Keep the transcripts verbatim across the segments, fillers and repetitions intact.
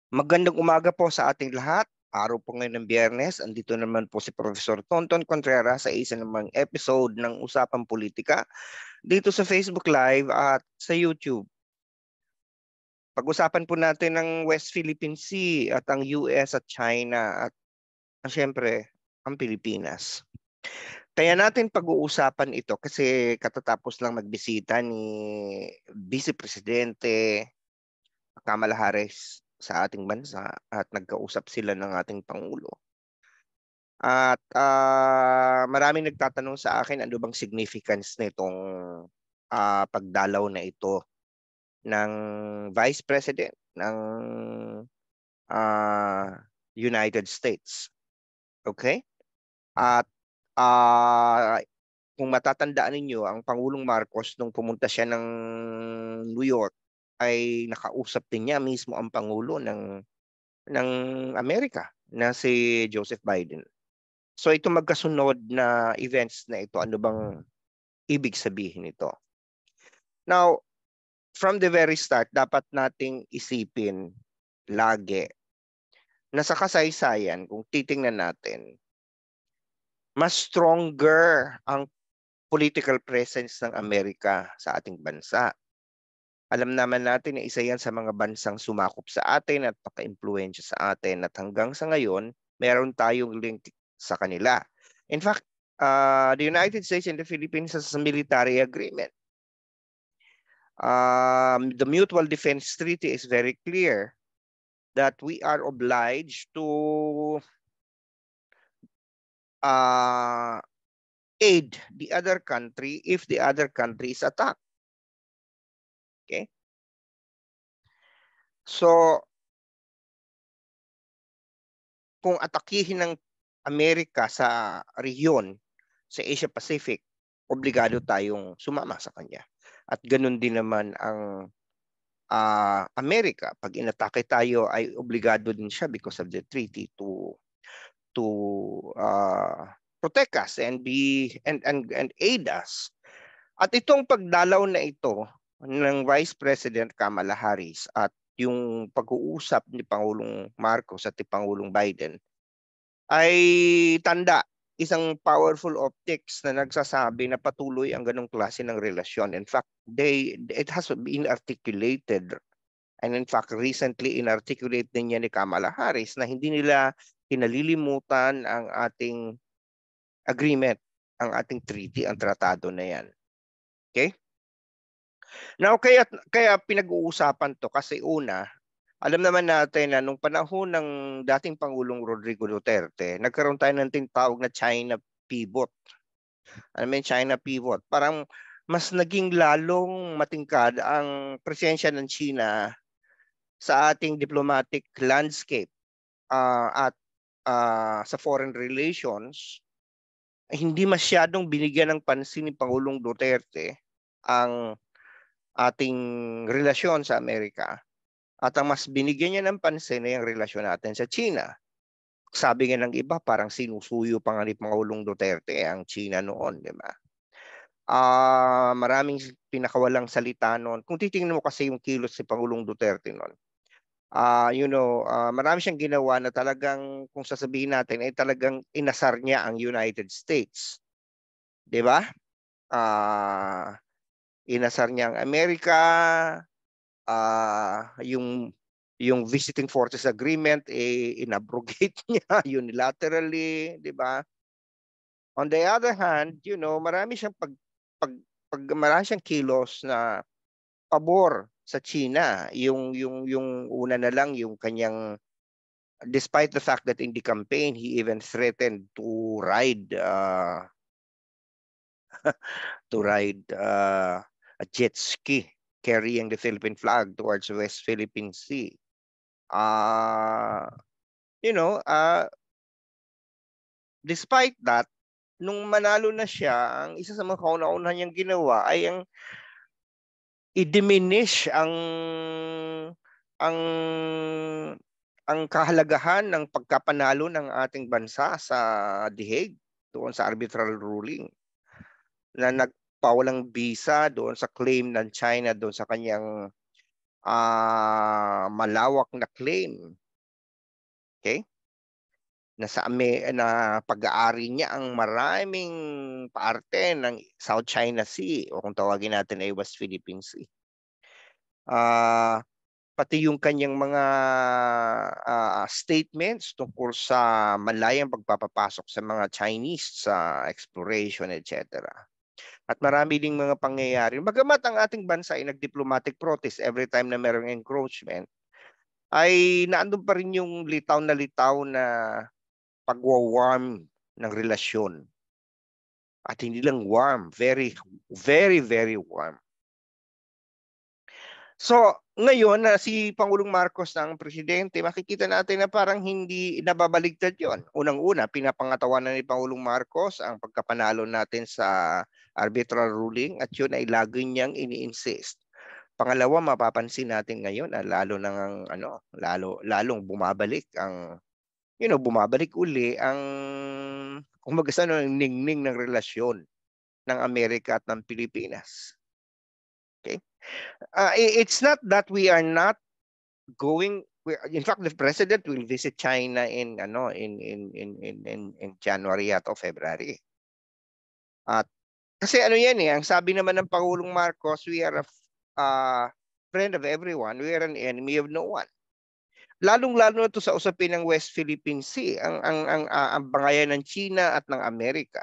Magandang umaga po sa ating lahat. Araw po ngayon ng Biyernes. Andito naman po si Professor Tonton Contreras sa isa namang episode ng Usapang Politika dito sa Facebook Live at sa YouTube. Pag-usapan po natin ang West Philippine Sea at ang U S at China at siyempre ang Pilipinas. Kaya natin pag-uusapan ito kasi katatapos lang magbisita ni Vice Presidente Kamala Harris sa ating bansa at nagkausap sila ng ating Pangulo. At uh, maraming nagtatanong sa akin ano bang significance nitong uh, pagdalaw na ito ng Vice President ng uh, United States. Okay? At uh, kung matatandaan ninyo, ang Pangulong Marcos nung pumunta siya ng New York ay nakausap din niya mismo ang Pangulo ng ng Amerika na si Joseph Biden. So ito magkasunod na events na ito, ano bang ibig sabihin nito? Now, from the very start, dapat nating isipin lagi na sa kasaysayan, kung titingnan natin, mas stronger ang political presence ng Amerika sa ating bansa. Alam naman natin na isa yan sa mga bansang sumakop sa atin at paka-impluensya sa atin at hanggang sa ngayon, meron tayong link sa kanila. In fact, uh, the United States and the Philippines has a military agreement. Um, the Mutual Defense Treaty is very clear that we are obliged to uh, aid the other country if the other country is attacked. Okay? So, kung atakihin ng Amerika sa rehiyon, sa Asia Pacific, obligado tayong sumama sa kanya. At ganun din naman ang uh, Amerika. Pag inatake tayo, ay obligado din siya because of the treaty to to uh, protect us and be and, and, and aid us. At itong pagdalaw na ito ng Vice President Kamala Harris at yung pag-uusap ni Pangulong Marcos at ni Pangulong Biden ay tanda, isang powerful optics na nagsasabi na patuloy ang ganong klase ng relasyon. In fact, they it has been articulated and in fact recently inarticulate din niya ni Kamala Harris na hindi nila kinalilimutan ang ating agreement, ang ating treaty, ang tratado na yan. Okay? Now, kaya, kaya pinag-uusapan to kasi una, alam naman natin na nung panahon ng dating Pangulong Rodrigo Duterte, nagkaroon tayo ng tinatawag na China pivot. Ano yung China pivot? Parang mas naging lalong matingkad ang presensya ng China sa ating diplomatic landscape uh, at uh, sa foreign relations. Hindi masyadong binigyan ng pansin ni Pangulong Duterte ang ating relasyon sa Amerika. At ang mas binigyan niya ng pansin ay ang relasyon natin sa China. Sabi nga ng iba, parang sinusuyo pa nga ni Pangulong Duterte ang China noon, di ba? Uh, maraming pinakawalang salita noon. Kung titingnan mo kasi yung kilos si Pangulong Duterte noon, uh, you know, uh, marami siyang ginawa na talagang, kung sasabihin natin, ay talagang inasar niya ang United States. Di ba? Uh, inasar niya ang Amerika, uh, yung yung visiting forces agreement eh inabrogate niya unilaterally, di ba? On the other hand, you know, marami siyang pag pag, pag marami siyang kilos na pabor sa China. Yung yung yung una na lang yung kanyang, despite the fact that in the campaign he even threatened to ride uh, to ride uh, a jet ski carrying the Philippine flag towards West Philippine Sea. Uh, you know, uh, despite that, nung manalo na siya, ang isa sa mga kauna-unahan niyang ginawa ay ang i-diminish ang ang ang kahalagahan ng pagkapanalo ng ating bansa sa The Hague doon sa arbitral ruling na nagpawalang visa doon sa claim ng China doon sa kanyang uh, malawak na claim. Okay? Na sa na pag-aari niya ang maraming parte ng South China Sea o kung tawagin natin ay West Philippine Sea. Uh, pati yung kanyang mga uh, statements tungkol sa malayang pagpapapasok sa mga Chinese sa uh, exploration, et cetera. At marami ding mga pangyayari. Bagamat ang ating bansa ay nag-diplomatic protest every time na merong encroachment, ay naandun pa rin yung litaw na litaw na pagwa-warm ng relasyon. At hindi lang warm, very, very, very warm. So, ngayon na si Pangulong Marcos na ang presidente, makikita natin na parang hindi nababaligtad yon. Unang-una, pinapangatawanan ni Pangulong Marcos ang pagkapanalo natin sa arbitral ruling at yun ay lagi niyang ini-insist. Pangalawa, mapapansin natin ngayon na lalo nang ano, lalo lalong bumabalik ang you know, bumabalik uli ang kumbaga sa ano, ningning ng relasyon ng Amerika at ng Pilipinas. Okay? Uh, it's not that we are not going. In fact, the president will visit China in ano in in in in in, in January at o February. At kasi ano yan eh, ang sabi naman ng Pangulong Marcos, we are a uh, friend of everyone, we are an enemy of no one. Lalong-lalo na to sa usapin ng West Philippine Sea, ang ang ang, uh, ang bangayan ng China at ng Amerika.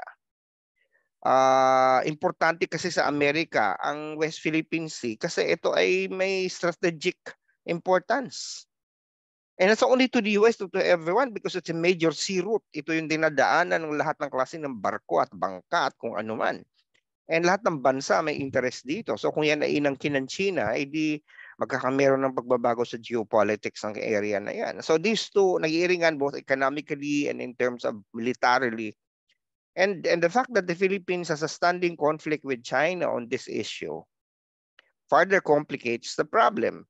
Uh, importante kasi sa Amerika ang West Philippine Sea kasi ito ay may strategic importance. And it's only to the U S, to, to everyone because it's a major sea route. Ito yung dinadaanan ng lahat ng klase ng barko at bangka at kung ano man. And lahat ng bansa may interest dito. So kung yan ay inangkin ng China, edi magkakameron ng pagbabago sa geopolitics ng area na yan. So these two, nag-iiringan both economically and in terms of militarily. And, and the fact that the Philippines has a standing conflict with China on this issue further complicates the problem.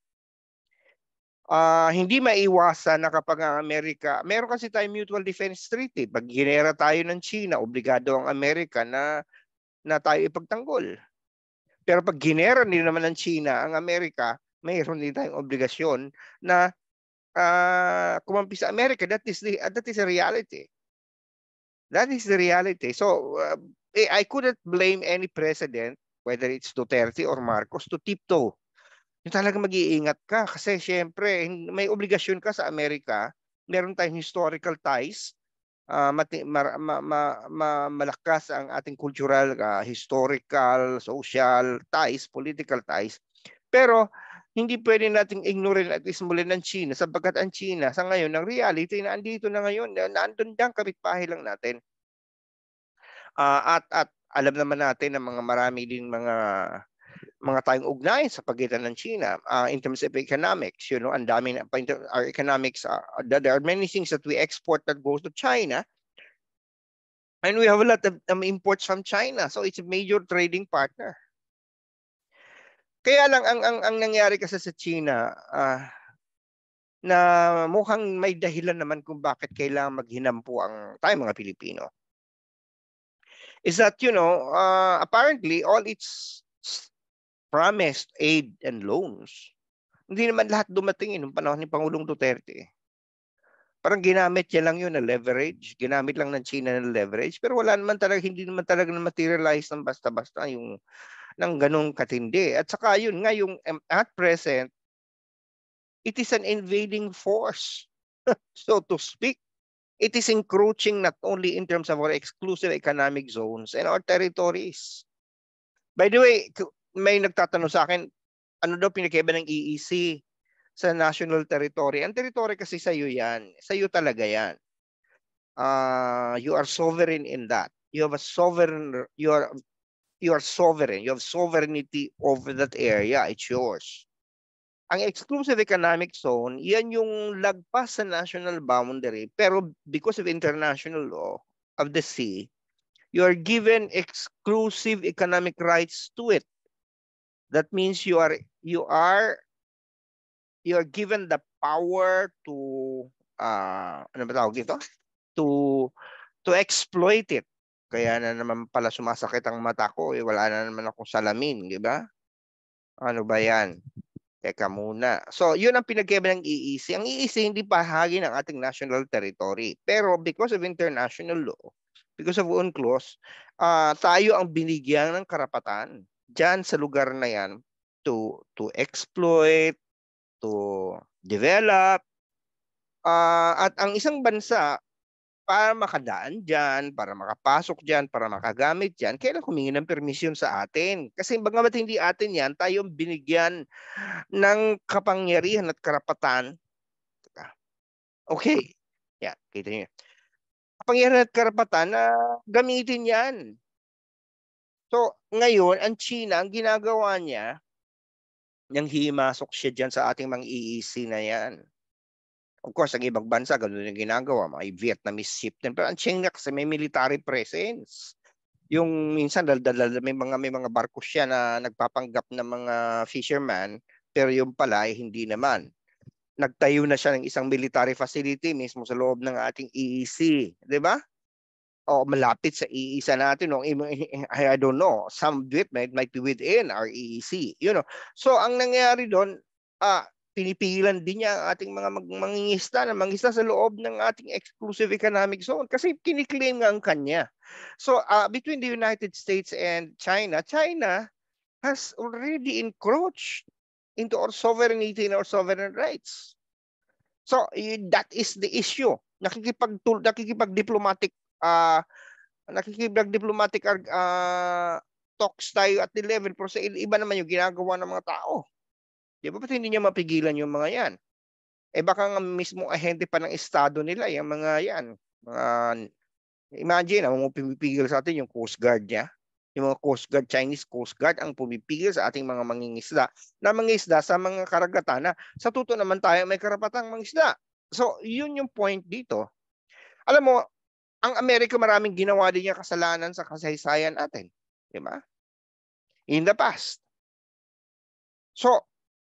Uh, hindi maiwasan na kapag ang Amerika, meron kasi tayong mutual defense treaty. Pag ginera tayo ng China, obligado ang Amerika na, na tayo ipagtanggol. Pero pag ginera din naman ng China ang Amerika, mayroon din tayong obligasyon na uh, kumampi sa Amerika. That is the, uh, that is a reality. That is the reality. So, uh, I couldn't blame any president, whether it's Duterte or Marcos, to tiptoe. Yung talagang mag-iingat ka kasi syempre may obligasyon ka sa Amerika. Meron tayong historical ties. Uh, mati, ma, ma, ma, ma, malakas ang ating cultural, uh, historical, social ties, political ties. Pero hindi pwede nating ignorin at ismulin ng China sapagkat ang China sa ngayon, ang reality na andito na ngayon, naandun dyan, kapitbahay lang natin. Uh, at, at alam naman natin na mga marami din mga mga tayong ugnayan sa pagitan ng China uh, in terms of economics. You know, ang dami na, our economics, uh, there are many things that we export that goes to China. And we have a lot of um, imports from China. So it's a major trading partner. Kaya lang ang ang, ang nangyari kasi sa China uh, na mukhang may dahilan naman kung bakit kailangan maghinampo ang tayo mga Pilipino. Is that, you know, uh, apparently all its promised aid and loans, hindi naman lahat dumating eh, nung panahon ni Pangulong Duterte. Parang ginamit niya lang yun na leverage, ginamit lang ng China na leverage, pero wala naman talaga, hindi naman talaga na materialize ng basta-basta yung ng ganong katindi. At saka yun nga yung at present, it is an invading force, so to speak. It is encroaching not only in terms of our exclusive economic zones and our territories. By the way, may nagtatanong sa akin, ano daw pinakaiba ng E E C sa national territory? Ang territory kasi sa iyo yan. Sa iyo talaga yan. Uh, you are sovereign in that. You have a sovereign, you are, you are sovereign. You have sovereignty over that area. It's yours. Ang exclusive economic zone, yan yung lagpas sa national boundary. Pero because of international law of the sea, you are given exclusive economic rights to it. That means you are you are you are given the power to uh, ano ba tawag dito? To to exploit it. Kaya na naman pala sumasakit ang mata ko, eh, wala na naman akong salamin, di ba? Ano ba 'yan? Teka muna. So, yun ang pinagkaiba ng E E C. Ang E E C hindi bahagi ng ating national territory. Pero because of international law, because of UNCLOS, uh, tayo ang binigyan ng karapatan dyan sa lugar na yan to, to exploit, to develop. Uh, at ang isang bansa, para makadaan dyan, para makapasok dyan, para makagamit dyan, kailan humingi ng permisyon sa atin. Kasi bagamat hindi atin yan, tayo binigyan ng kapangyarihan at karapatan. Okay. Yan, kita niyo. Kapangyarihan at karapatan na gamitin yan. So, ngayon, ang China, ang ginagawa niya, nang himasok siya dyan sa ating mga E E C na yan. Of course, ang ibang bansa, ganun yung ginagawa. Mga Vietnamese ship din. Pero ang China kasi may military presence. Yung minsan, daldal, may mga, may mga barko siya na nagpapanggap ng mga fisherman, pero yung pala ay hindi naman. Nagtayo na siya ng isang military facility mismo sa loob ng ating E E C. Di ba? O malapit sa E E C natin. No? I don't know. Some of it might, might be within our E E C. You know? So, ang nangyayari doon, ah, pinipigilan din niya ang ating mga mangingisda na mangisda sa loob ng ating exclusive economic zone kasi kiniklaim nga ang kanya. So uh, between the United States and China, China has already encroached into our sovereignty and our sovereign rights. So that is the issue. Nakikipag nakikipag-diplomatic uh, nakikipag-diplomatic uh, talks tayo at the level pero sa iba naman yung ginagawa ng mga tao. Di ba? Ba't hindi niya mapigilan yung mga yan? Eh baka nga mismo ahente pa ng estado nila, yung mga yan. Mga, imagine, ang pumipigil sa atin yung Coast Guard niya. Yung mga Coast Guard, Chinese Coast Guard, ang pumipigil sa ating mga mangingisda na mangingisda sa mga karagatan na sa tuto naman tayo may karapatang mangisda. So, yun yung point dito. Alam mo, ang Amerika maraming ginawa din niya kasalanan sa kasaysayan natin. Di ba? In the past. So,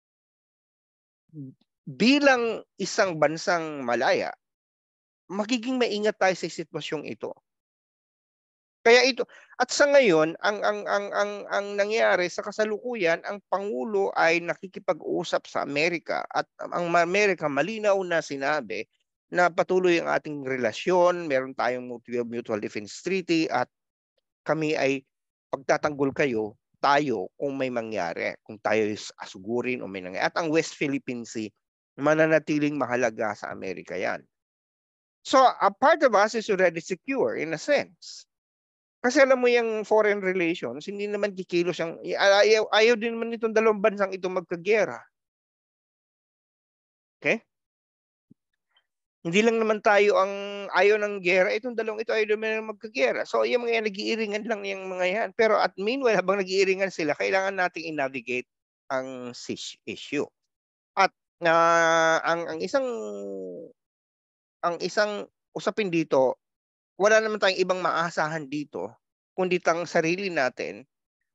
bilang isang bansang malaya, magiging maingat tayo sa sitwasyong ito. Kaya ito, at sa ngayon, ang ang ang ang ang nangyayari sa kasalukuyan, ang pangulo ay nakikipag-usap sa Amerika at ang Amerika malinaw na sinabi na patuloy ang ating relasyon, meron tayong mutual defense treaty at kami ay pagtatanggol kayo, tayo kung may mangyari, kung tayo asugurin o may nangyari. At ang West Philippine Sea, mananatiling mahalaga sa Amerika yan. So, a part of us is already secure in a sense. Kasi alam mo yung foreign relations, hindi naman kikilos yung, ayaw, ayaw din naman itong dalawang bansang ito magkagera. Okay? Hindi lang naman tayo ang ayaw ng gera, itong dalawang ito ayaw naman magkagera. So, yung mga yan, nag-iiringan lang yung mga yan. Pero at meanwhile, habang nag-iiringan sila, kailangan nating i-navigate ang issue. At uh, ang, ang isang ang isang usapin dito, wala naman tayong ibang maasahan dito, kundi tang sarili natin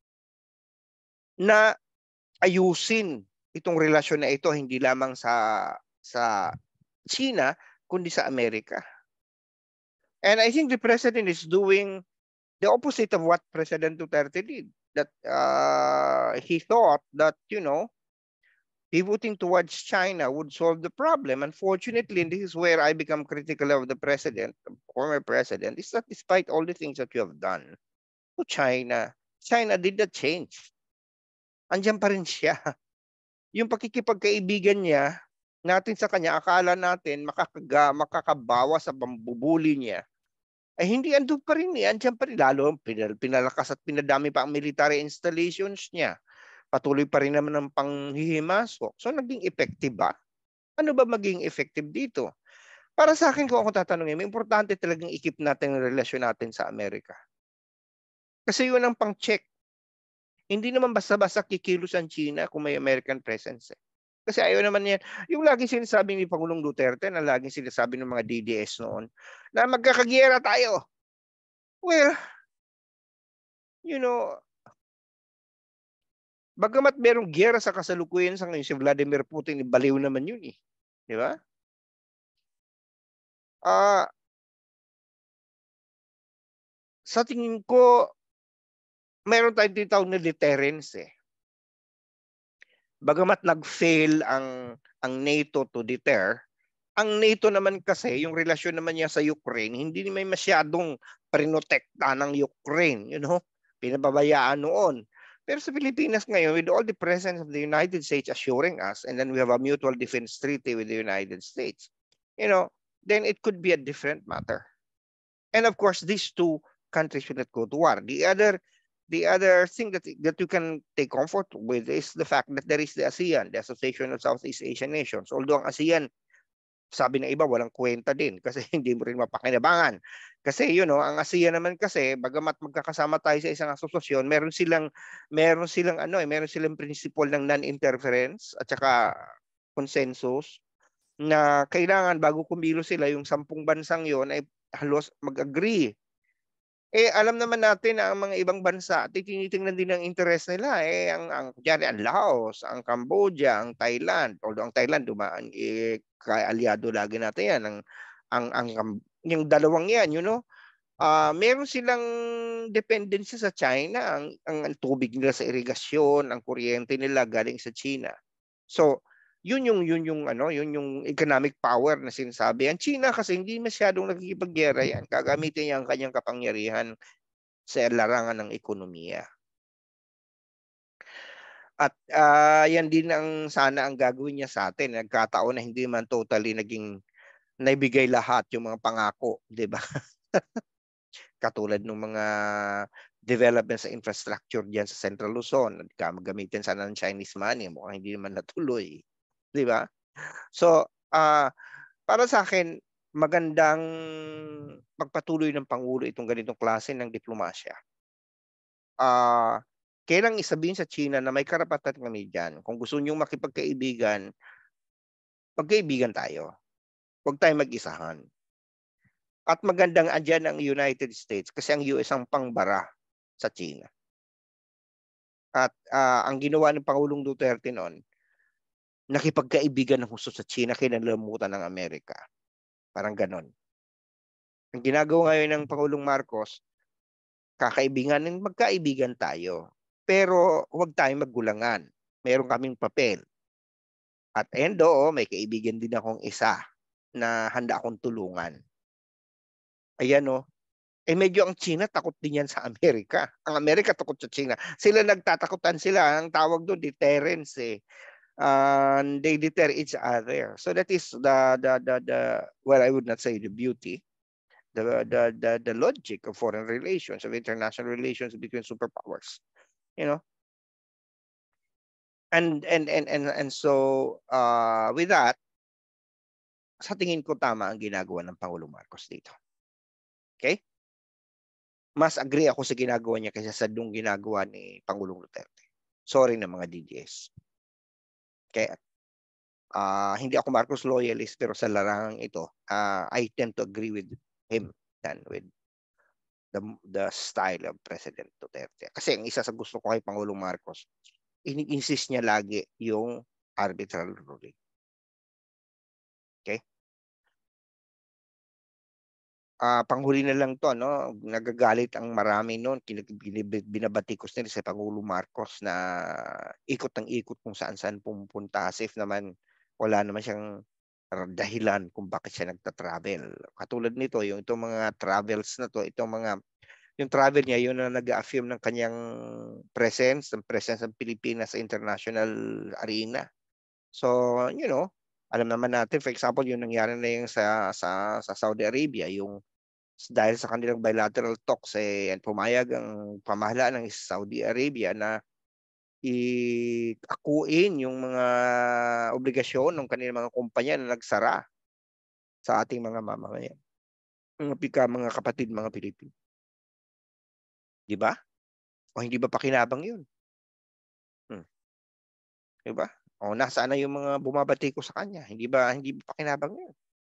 na ayusin itong relasyon na ito hindi lamang sa sa China kundi sa Amerika. And I think the president is doing the opposite of what President Duterte did. That uh, he thought that, you know, pivoting towards China would solve the problem. Unfortunately, and this is where I become critical of the president, former president, is that despite all the things that you have done to China, China did not change. Andiyan pa rin siya. Yung pakikipagkaibigan niya, natin sa kanya, akala natin makakaga, makakabawa sa pambubuli niya. Ay hindi, andun pa rin eh. Andiyan pa rin. Lalo pinal, pinalakas at pinadami pa ang military installations niya. Patuloy pa rin naman ang panghihimasok. So naging effective ba? Ano ba maging effective dito? Para sa akin, kung ako tatanungin, may importante talagang ikip natin ang relasyon natin sa Amerika. Kasi yun ang pang-check. Hindi naman basta-basta kikilos ang China kung may American presence. Eh. Kasi ayaw naman yan. Yung laging sinasabi ni Pangulong Duterte, na laging sinasabi ng mga D D S noon, na magkakagyera tayo. Well, you know, bagamat merong gyera sa kasalukuyan sa ngayon, si Vladimir Putin, baliw naman yun eh. Di ba? Ah, uh, sa tingin ko, meron tayong tinatawag na deterrence eh. bagamat nag-fail ang ang NATO to deter, ang NATO naman kasi, yung relasyon naman niya sa Ukraine, hindi naman masyadong prinotekta ng Ukraine, you know? Pinababayaan noon. Pero sa Pilipinas ngayon, with all the presence of the United States assuring us, and then we have a mutual defense treaty with the United States, you know, then it could be a different matter. And of course, these two countries will not go to war. The other the other thing that that you can take comfort with is the fact that there is the ASEAN, the Association of Southeast Asian Nations. Although ang ASEAN, sabi ng iba, walang kwenta din kasi hindi mo rin mapakinabangan. Kasi you know, ang ASEAN naman kasi, bagamat magkakasama tayo sa isang asosasyon, meron silang meron silang ano eh, meron silang principle ng non-interference at saka consensus na kailangan bago kumilos sila yung sampung bansang yon ay halos mag-agree. Eh alam naman natin na ang mga ibang bansa tinitingnan din ang interes nila eh ang ang diyan ang Laos, ang Cambodia, ang Thailand. Although ang Thailand dumaan eh kaalyado lagi natin yan ang ang ang yung dalawang yan, you know. Uh, meron silang dependency sa China, ang, ang, ang tubig nila sa irigasyon, ang kuryente nila galing sa China. So, yun yung yun yung ano, yun yung economic power na sinasabi. Ang China kasi hindi masyadong nakikipaggera yan. Gagamitin niya ang kanyang kapangyarihan sa larangan ng ekonomiya. At uh, yan din ang sana ang gagawin niya sa atin. Nagkataon na hindi man totally naging naibigay lahat yung mga pangako, 'di ba? Katulad ng mga development sa infrastructure diyan sa Central Luzon, gamitin sana ng Chinese money, mukhang hindi naman natuloy, 'di ba? So, uh, para sa akin, magandang pagpatuloy ng Pangulo itong ganitong klase ng diplomasya. Ah, uh, kailang isabihin sa China na may karapatan kami diyan. Kung gusto niyo makipagkaibigan, magkaibigan tayo. Huwag tayong mag-isahan. At magandang andyan ang United States kasi ang U S ang pangbara sa China. At uh, ang ginawa ng Pangulong Duterte noon, nakipagkaibigan ng husto sa China, kinalimutan ng Amerika. Parang ganon. Ang ginagawa ngayon ng Pangulong Marcos, kakaibiganin, magkaibigan tayo. Pero huwag tayong maggulangan. Meron kaming papel. At and oo, may kaibigan din akong isa na handa akong tulungan. Ayan o. Eh medyo ang China takot din yan sa Amerika. Ang Amerika takot sa China. Sila nagtatakutan sila. Ang tawag doon, deterrence eh. Uh, they deter each other. So that is the, the, the, the, well, I would not say the beauty, the, the, the, the logic of foreign relations, of international relations between superpowers. You know? And, and, and, and, and so, uh, with that, sa tingin ko tama ang ginagawa ng Pangulong Marcos dito. Okay? Mas agree ako sa ginagawa niya kaysa sa nung ginagawa ni Pangulong Duterte. Sorry na mga D D S. Okay? Uh, hindi ako Marcos loyalist pero sa larangang ito, uh, I tend to agree with him than with the, the style of President Duterte. Kasi ang isa sa gusto ko kay Pangulong Marcos, ini-insist niya lagi yung arbitral ruling. Okay? Uh, panghuli na lang to, no? Nagagalit ang marami noon, binabatikos nila sa Pangulo Marcos na ikot ng ikot kung saan-saan pumunta. As if naman wala naman siyang dahilan kung bakit siya nagta-travel. Katulad nito, yung itong mga travels na to, itong mga, yung travel niya, yun na nag-affirm ng kanyang presence, ng presence ng Pilipinas sa international arena. So, you know, alam naman natin, for example, yung nangyari na yung sa, sa, sa Saudi Arabia, yung dahil sa kanilang bilateral talks, eh, pumayag ang pamahalaan ng Saudi Arabia na i-akuin yung mga obligasyon ng kanilang mga kumpanya na nagsara sa ating mga mamamayan. Mga pika, mga kapatid, mga Pilipino. Di ba? O hindi ba pakinabang yun? Hmm. Di ba? O nasaan na yung mga bumabati ko sa kanya? Hindi ba hindi ba pakinabang yun?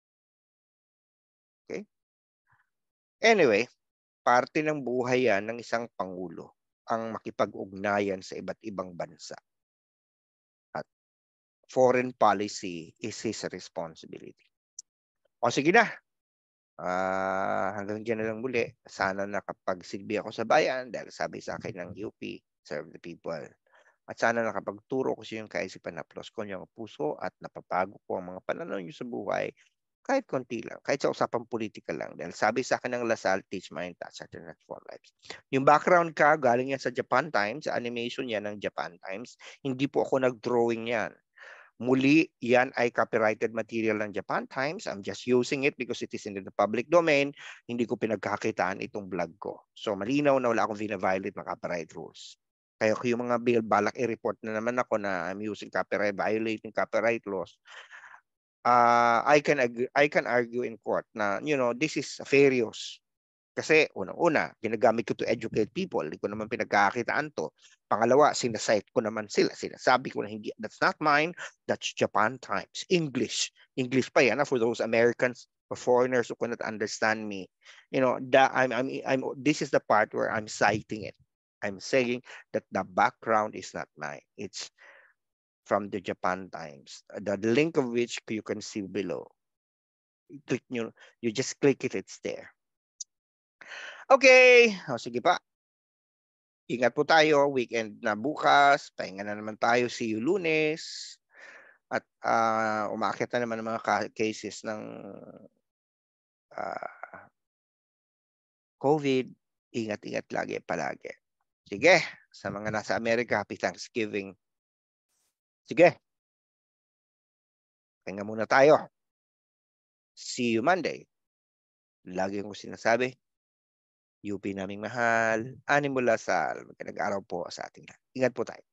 Okay? Anyway, parte ng buhay yan ng isang pangulo ang makipag-ugnayan sa iba't ibang bansa. At foreign policy is his responsibility. O sige na. Uh, hanggang dyan na lang muli. Sana nakapagsilbi ako sa bayan dahil sabi sa akin ng U P, serve the people. At sana nakapagturo ko sa iyong kaisipan na plus ko niyang puso at napapago ko ang mga pananaw niyo sa buhay kahit konti lang, kahit sa usapang politika lang. Dahil sabi sa akin ng Lasal, teach mind, touch, and transform lives. Yung background ka, galing yan sa Japan Times, sa animation yan ng Japan Times. Hindi po ako nag-drawing yan. Muli, yan ay copyrighted material ng Japan Times. I'm just using it because it is in the public domain. Hindi ko pinagkakitaan itong vlog ko. So malinaw na wala akong vina-violate ng copyright rules. Kaya yung mga bill, balak i-report na naman ako na I'm using copyright, violating copyright laws. Uh, I can agree, I can argue in court na, you know, this is fair use. Kasi unang-una, ginagamit ko to educate people. Hindi ko naman pinagkakakitaan to. Pangalawa, sinasite ko naman sila. Sinasabi ko na hindi, that's not mine, that's Japan Times. English. English pa yan for those Americans or foreigners who cannot understand me. You know, the, I'm, I'm, I'm, this is the part where I'm citing it. I'm saying that the background is not mine. It's from the Japan Times. The link of which you can see below. Click nyo, you just click it, it's there. Okay, o, sige pa. Ingat po tayo, weekend na bukas, pahinga na naman tayo, see you Lunes. At uh, umaakit na naman ang mga cases ng uh, COVID. Ingat-ingat lagi, palagi. Sige, sa mga nasa Amerika, happy Thanksgiving. Sige. Pahinga muna tayo. See you Monday. Lagi kong sinasabi, U P naming mahal, Animo Lasal, magandang araw po sa ating lahat. Ingat po tayo.